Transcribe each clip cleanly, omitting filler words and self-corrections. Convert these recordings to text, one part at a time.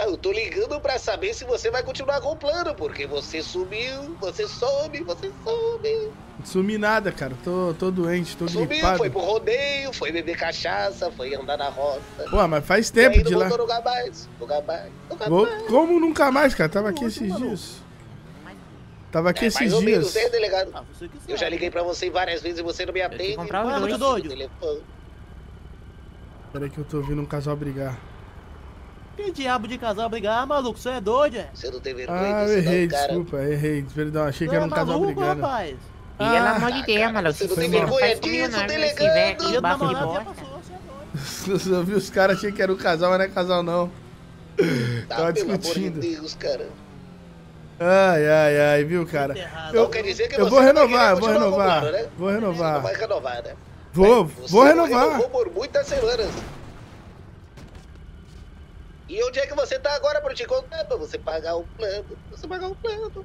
Ah, eu tô ligando pra saber se você vai continuar com o plano, porque você sumiu, você some. Sumi nada, cara. Tô doente, tô Sumiu, gripado. foi pro rodeio, foi beber cachaça, foi andar na roça. Pô, mas faz tempo e aí de não lá. voltou nunca mais. Como nunca mais, cara? Tava aqui esses dias. Tava aqui esses mais ou dias. menos, né, delegado? Ah, você que sabe. Eu já liguei pra você várias vezes e você não me atende. comprar Mano, muito doido. telefone. Peraí que eu tô ouvindo um casal brigar. Que diabo de casal brigar, maluco? Você é doido, é? Você não tem vergonha Ah, eu disso, errei, não, cara. desculpa, errei. Perdão, achei que Você era é um casal maluco, brigando. rapaz? Pelo amor de Deus, cara, maluco. você não tem Você vergonha faz comigo disso, não, viu? delegado? Esse velho aqui, Dia do bafo de namorado já bosta. passou, você é doido. Eu vi os caras, achei que era um casal, mas não é casal não. Tá, Tava pelo discutindo. amor de Deus, cara. Ai, viu, cara? Errado. Não quer dizer que Eu você vou não vai renovar, querer vou continuar com o renovar. plano, né? Vou Você não renovar. vai renovar, né? Vou Você vou não renovar. renovou por muitas semanas. E onde é que você tá agora pra te contar? Pra você pagar o plano. Você pagar o plano.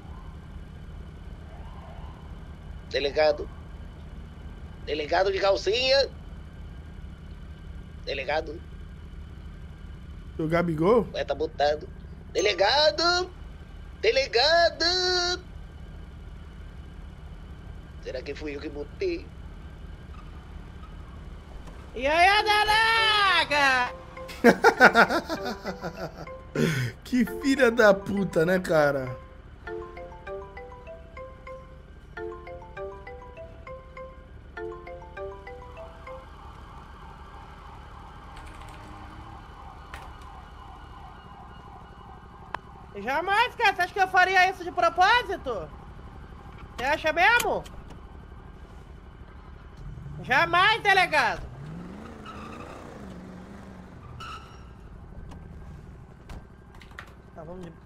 Delegado. Delegado de calcinha. Delegado. O Gabigol? Vai tá botado. Delegado. Delegado. Será que fui eu que botei? E aí, delaga? Que filha da puta, né, cara? Jamais, cara. Você acha que eu faria isso de propósito? Você acha mesmo? Jamais, delegado. Tá, vamos de...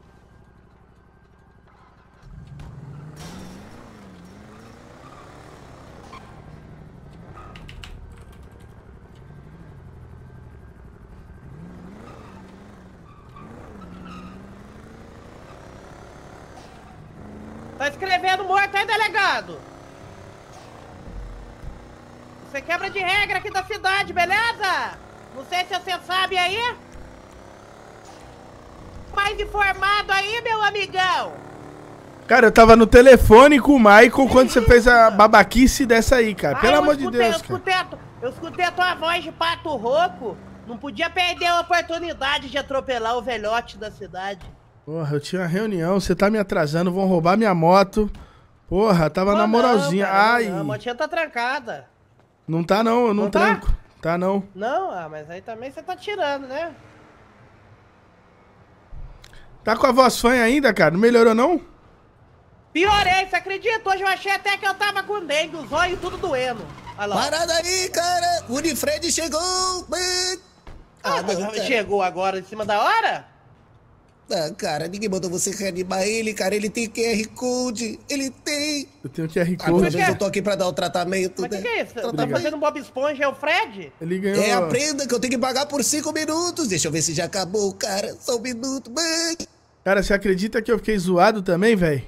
Tá escrevendo morto aí, delegado? Você quebra de regra aqui da cidade, beleza? Não sei se você sabe aí. Mais informado aí, meu amigão. Cara, eu tava no telefone com o Michael quando você fez a babaquice dessa aí, cara. Pelo amor de Deus, cara. Eu escutei a tua voz de pato rouco. Não podia perder a oportunidade de atropelar o velhote da cidade. Porra, eu tinha uma reunião, você tá me atrasando, vão roubar minha moto. Porra, tava na moralzinha. Ai. Não, a motinha tá trancada. Não tá não, eu não Não tá? tranco. Tá não. Não, mas aí também você tá tirando, né? Tá com a voz fanha ainda, cara? Não melhorou não? Piorei, você acredita? Hoje eu achei até que eu tava com dengue, os olhos tudo doendo. Olha lá. Parada aí, cara! O Unifred chegou! Ah, não, cara. chegou agora em cima da hora? Ah, cara, ninguém mandou você reanimar ele, cara. Ele tem QR Code. Ele tem. Eu tenho QR Agora Code. mesmo eu tô aqui pra dar o tratamento, Mas né? que é isso? Tá Tratamento. fazendo um Bob Esponja, é o Fred? Ele ganhou. É a prenda que eu tenho que pagar por 5 minutos. Deixa eu ver se já acabou, cara. Só um minuto. Cara, você acredita que eu fiquei zoado também, velho?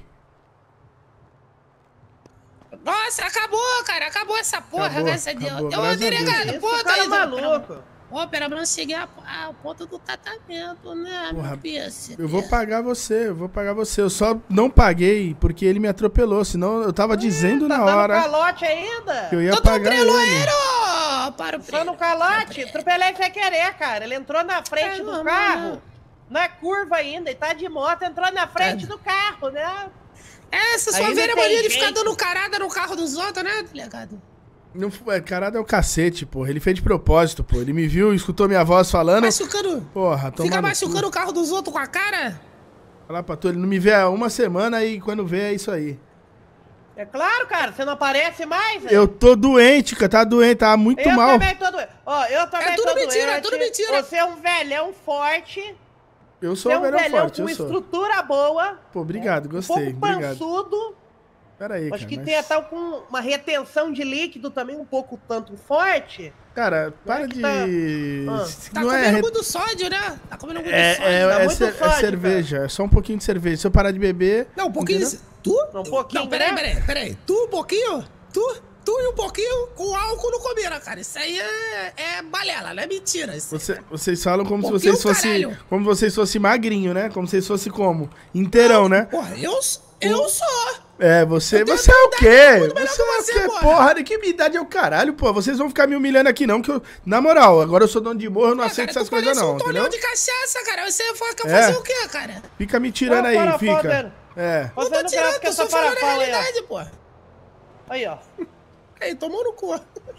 Nossa, acabou, cara. Acabou essa porra, Acabou, graças a Deus. acabou, Ô, graças a delegado, Isso, pô, cara tá aí, maluco. Ô, pelo menos cheguei ao ponto do tratamento, né, Porra, meu peixe? Eu vou pagar você, eu vou pagar você. Eu só não paguei porque ele me atropelou, senão eu tava dizendo Tá na dando hora calote ainda? que eu ia Tô pagar ele. treloeiro! Para o Só no calote? Atropelei sem querer, cara. Ele entrou na frente do Caramba, carro, né? na curva ainda, e tá de moto, entrou na frente do carro, né? Essa sua Ainda velha tem mania de gente. ficar dando carada no carro dos outros, né, delegado? Não, carada é o cacete, porra. Ele fez de propósito, pô. Ele me viu, escutou minha voz falando. Machucando. Porra, toma Fica no cu. machucando o carro dos outros com a cara? Falar pra tu, ele não me vê há uma semana e quando vê é isso aí. É claro, cara, você não aparece mais, né? Eu tô doente, cara. Tá doente, tá muito Eu mal. também tô doente. Ó, eu também É tudo tô mentira, doente. é tudo mentira. Você é um velhão forte. Eu sou Você é o um melhor velhão forte, com eu sou. estrutura boa. Pô, obrigado, Um gostei. pouco Obrigado. pançudo. Pera aí, Acho cara. que mas- tem até com uma retenção de líquido também um pouco tanto forte. Cara, para que de... tá- Ah. Tá Não comendo é... muito sódio, né? Tá comendo muito É, sódio. é, Tá é muito cer- é sódio, cerveja, é só um pouquinho de cerveja. Se eu parar de beber... Não, um pouquinho. entendeu? Tu? Um pouquinho, Não, peraí. Tu um pouquinho? Tu? Tu e um pouquinho com álcool não combina, cara. Isso aí é balela, não é mentira. Vocês falam como se Pouquinho, vocês fossem. caralho. Como vocês fossem magrinho, né? Como se vocês fossem como? Inteirão, né? Porra, eu sou. É, você Eu tenho é o idade quê? muito melhor Você é que o você, quê? porra. Porra, que minha idade é o caralho, pô. Vocês vão ficar me humilhando aqui, não, que eu. Na moral, agora eu sou dono de morro, eu não aceito essas coisas, não, um entendeu? tonel de cachaça, cara. Você fala que eu É. fazer o quê, cara? Fica me tirando Não, aí, para, fica. foda. É. Não Você tô não tirando, grava com eu essa só falando a farofala aí, ó. realidade, pô. Aí, ó. Aí, tomou no cu.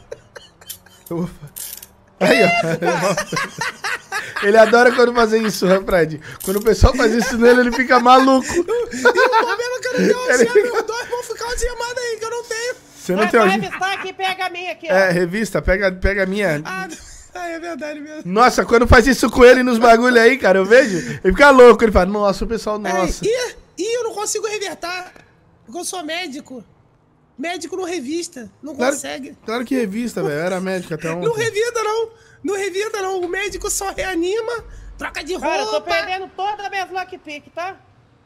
Aí, ó. Ele adora quando fazem isso, né, Fred? Quando o pessoal faz isso nele, ele fica maluco. E o problema é que eu não tenho Ele algema, fica- os dois vão ficar algemados aí, que eu não tenho. Você não Vai, tem vai alguém. revistar aqui, pega a minha aqui, ó. É, revista, pega a minha. É verdade mesmo. Nossa, quando faz isso com ele nos bagulho aí, cara, eu vejo, ele fica louco. Ele fala, nossa, o pessoal, nossa. E eu não consigo revertar, porque eu sou médico. Médico não revista, não Claro, consegue. claro que revista, velho. Eu era médico até ontem. Não revida, não. Não revida, não. O médico só reanima, troca de roupa. Cara, eu tô perdendo toda a minha lockpick, tá?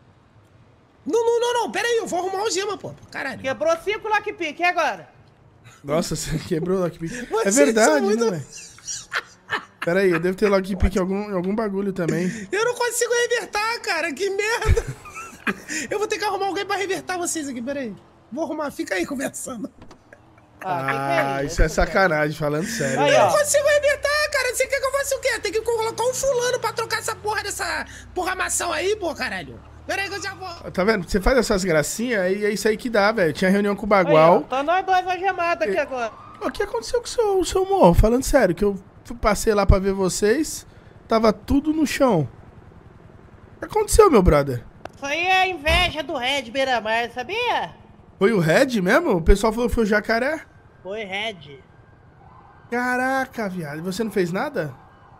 Não. Pera aí, eu vou arrumar algema, pô. Caralho. Quebrou 5 lockpick, e agora? Nossa, você quebrou o lockpick. É Vocês verdade, são muito- né, velho? Pera aí, eu devo ter lockpick em algum bagulho também. Eu não consigo revertar, cara. Que merda. Eu vou ter que arrumar alguém pra revertar vocês aqui, pera aí. Vou arrumar, fica aí conversando. que Isso é sacanagem, falando sério. Aí, velho. ó. Eu não consigo revertar, cara. Você quer que eu faça o quê? Tem que colocar um fulano pra trocar essa porra dessa programação aí, pô, caralho. Pera aí que eu já vou. Tá vendo? Você faz essas gracinhas e é isso aí que dá, velho. Tinha reunião com o Aí, ó, Bagual. tá nós dois algemados aqui agora. O que aconteceu com o seu morro? Falando sério, que eu passei lá pra ver vocês, tava tudo no chão. O que aconteceu, meu brother? Isso aí é inveja do Red Beira-Mar, sabia? Foi o Red mesmo? O pessoal falou que foi o Jacaré? Foi Red. Caraca, viado. E você não fez nada?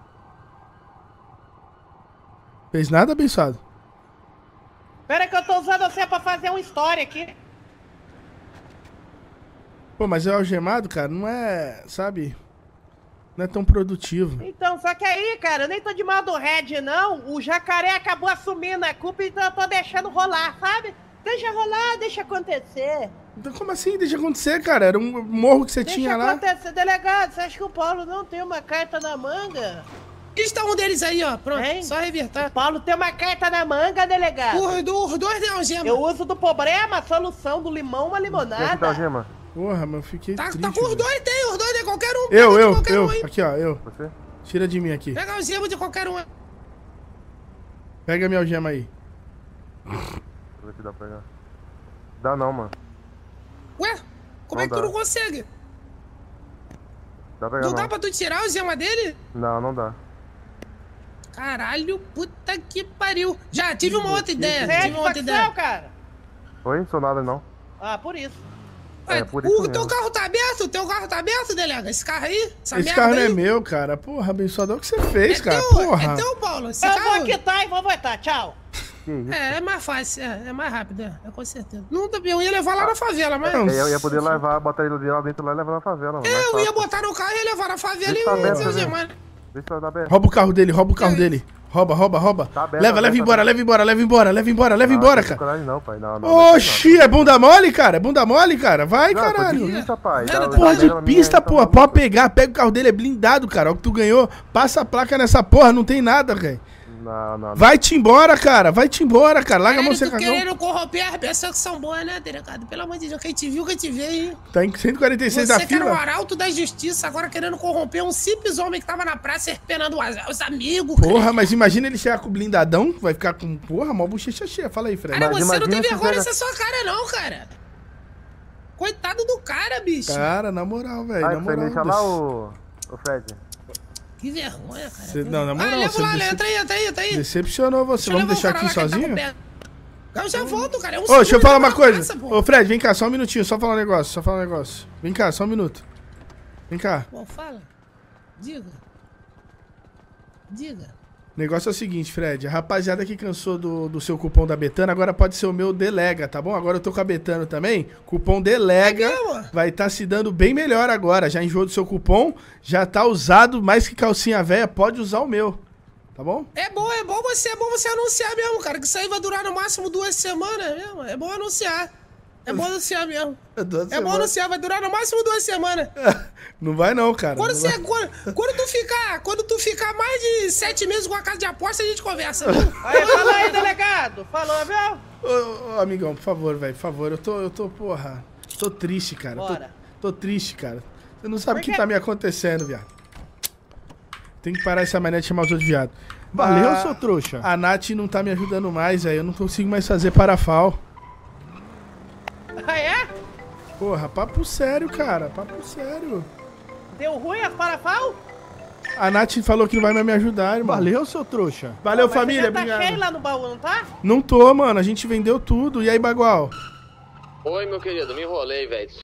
Fez nada, abençoado? Pera que eu tô usando você pra fazer uma história aqui. Pô, mas é algemado, cara, não é, sabe? Não é tão produtivo. Então, só que aí, cara, eu nem tô de mal do Red, não. O Jacaré acabou assumindo a culpa, então eu tô deixando rolar, sabe? Deixa rolar, deixa acontecer. Então como assim? Deixa acontecer, cara. Era um morro que você Deixa tinha lá. acontecer, delegado. Você acha que o Paulo não tem uma carta na manga? Está um deles aí, ó. Pronto, Hein? só revertar. Paulo tem uma carta na manga, delegado. Os dois tem algema. Eu uso do problema a solução do limão, uma Quem é que tá limonada. algema? Porra, mas eu fiquei Tá triste. com os velho. dois, tem. Os dois tem qualquer um. Pega de qualquer um aí. Aqui, ó, eu. Você? Tira de mim aqui. Pega a algema de qualquer um. Pega minha algema aí. Deixa eu ver se dá pra pegar. Dá não, mano. Ué? Como é que tu Não dá. não consegue? Dá pra pegar Não dá não. pra tu tirar a algema dele? Não dá. Caralho, puta que pariu. Já, tive uma outra ideia. Você é Tive de uma outra facção, ideia. cara? Oi? Sou nada não. Ah, por isso. Ué, por isso o mesmo. teu carro tá aberto? O teu carro tá aberto, delega? Esse carro aí? Essa Esse merda carro não é aí? meu, cara. Porra, abençoado. O que você fez, É cara? teu, Porra. é teu, Paulo. Esse Eu carro... vou quitar e vou votar. Tchau. Que isso? É mais fácil, é mais rápido, é com certeza. Não, eu ia levar lá na favela, mas... Não, Eu ia poder levar, botar ele lá dentro lá e levar na favela, mano. Mais Eu ia fácil. botar no carro e ia levar na favela Deixa e tá ia aberto, dizer, tá vendo? mano. Vê se tá aberto. Rouba o carro dele, rouba o carro dele. Rouba. Tá aberto, Leva aberto, embora, aberto. leva embora, leva embora, leva embora, leva Não, embora, não tem cara. coragem não, pai. Não, Oxi, é bunda mole, cara? É bunda mole, cara? Vai, não, foi caralho. de pista, pai. Nada, Dá- Porra dá de merda na pista, minha, porra. tá Pode pegar, pega o carro dele, é blindado, cara. Ó, que tu ganhou. Passa a placa nessa porra, não tem nada, velho. Não. Vai-te embora, cara. Vai-te embora, cara. Larga a mão, Caralho, você tu cagão. querendo corromper as pessoas que são boas, né, delegado? Pelo amor de Deus, quem te viu, quem te vê aí. Tá em 146 Você da que era o fila. arauto da justiça, agora querendo corromper um simples homem que tava na praça esperando os amigos. Porra, mas imagina ele chegar com o blindadão, vai ficar com, porra, mó bochecha cheia. Fala aí, Fred. Cara, Mas você não tem imagina se vergonha pega- nessa sua cara, não, cara. Coitado do cara, bicho. Cara, na moral, velho. Ai, Na você moral. deixa lá o Fred. Que vergonha, cara. Você- não, na moral, leva você lá, decep- entra aí. Decepcionou você. Vamos deixar aqui sozinho? Eu já volto, cara. É um Ô, deixa eu segundo falar na uma coisa. praça, pô. Ô, Fred, vem cá, só um minutinho. Só falar um negócio. Vem cá, só um minuto. Vem cá. Bom, fala. Diga. O negócio é o seguinte, Fred. A rapaziada que cansou do seu cupom da Betano, agora pode ser o meu Delega, tá bom? Agora eu tô com a Betano também. Cupom Delega É mesmo? vai estar se dando bem melhor agora. Já enjoou do seu cupom, já tá usado, mais que calcinha velha, pode usar o meu. Tá bom? É bom você anunciar mesmo, cara. Que isso aí vai durar no máximo 2 semanas mesmo. É bom anunciar. É bom anunciar mesmo. É 2 É bom semanas. anunciar, vai durar no máximo 2 semanas. Não vai não, cara. Quando, não você, vai. quando tu ficar mais de 7 meses com a casa de aposta, a gente conversa, viu? Aí, fala aí, delegado. Falou, viu? Ô, amigão, por favor, velho, por favor. Eu tô, porra. Tô triste, cara. Bora. Tô triste, cara. Você não sabe o Por que quê? tá me acontecendo, viado. Tem que parar essa maneira de chamar os outros viado. Valeu, seu trouxa. A Nath não tá me ajudando mais, velho. Eu não consigo mais fazer parafal. Ah, é? Porra, papo sério, cara. Papo sério. Deu ruim as parafal? A Nath falou que não vai mais me ajudar, irmão. Valeu, seu trouxa. Valeu, Mas família. você já tá Obrigado. cheio lá no baú, não tá? Não tô, mano. A gente vendeu tudo. E aí, Bagual? Oi, meu querido, me enrolei, velho.